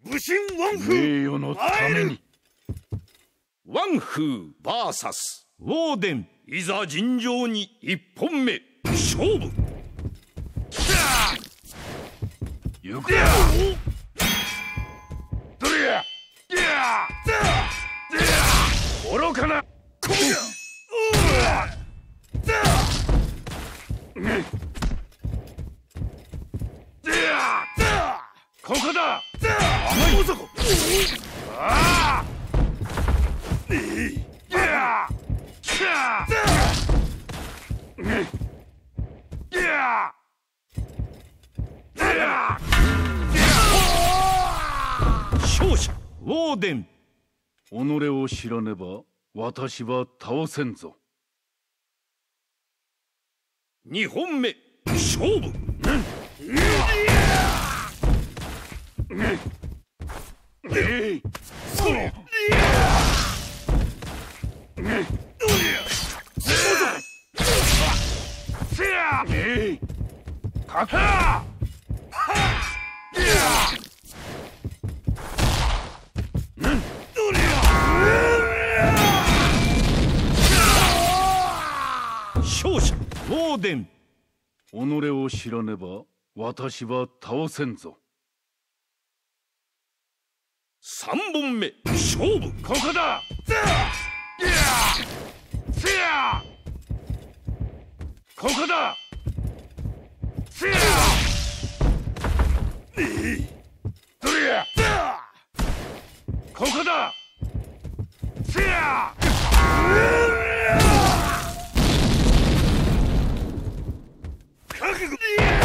武神ワンフ名誉のために。 ワンフー VS ウォーデン、いざ尋常に一本目勝負。 行くよ。どれや。愚かな。ここだ。甘い男。ああ。 勝者ウォーデン。 己を知らねば私は倒せんぞ。 2本目勝負。勝者ウォーデン。 己を知らねば私は倒せんぞ。 3本目勝負。 ここだ。ここだ。どれや。ここだ。覚悟。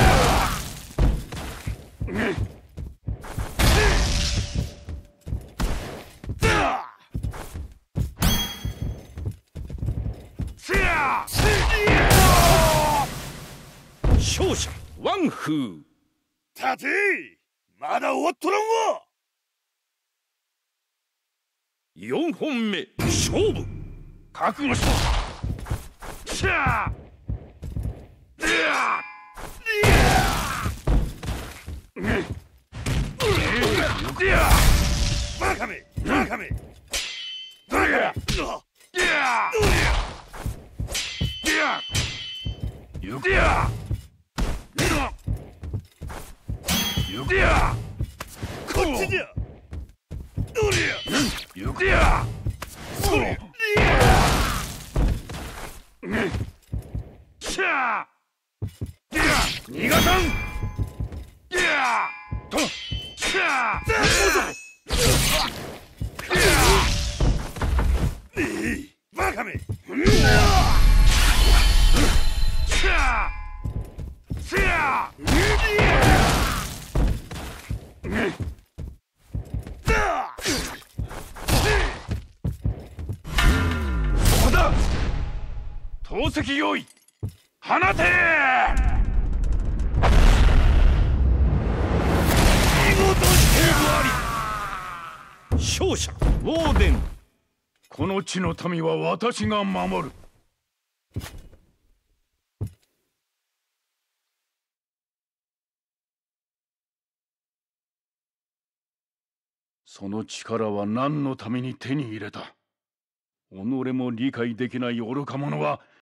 勝者ワンフー。 立て、まだ終わっとらんわ。 4本目勝負。 覚悟しろ。 バカめ、バカめ。 どれや。行くや。行くや。 こっちじゃ。どれや。 行くや。 それ。 逃がさん。と。 バカめ。 ここだ。投石用意。放て。 勝者ウォーデン。 この地の民は私が守る。その力は何のために手に入れた。己も理解できない愚か者は